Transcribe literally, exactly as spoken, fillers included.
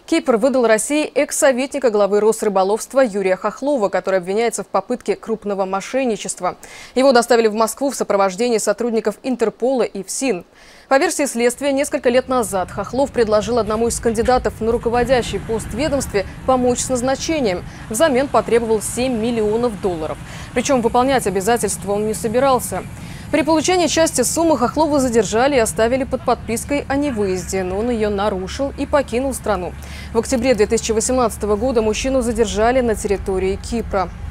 Кипр выдал России экс-советника главы Росрыболовства Юрия Хохлова, который обвиняется в попытке крупного мошенничества. Его доставили в Москву в сопровождении сотрудников Интерпола и ФСИН. По версии следствия, несколько лет назад Хохлов предложил одному из кандидатов на руководящий пост в ведомстве помочь с назначением. Взамен потребовал семь миллионов долларов. Причем выполнять обязательства он не собирался. При получении части суммы Хохлова задержали и оставили под подпиской о невыезде, но он ее нарушил и покинул страну. В октябре две тысячи восемнадцатого года мужчину задержали на территории Кипра.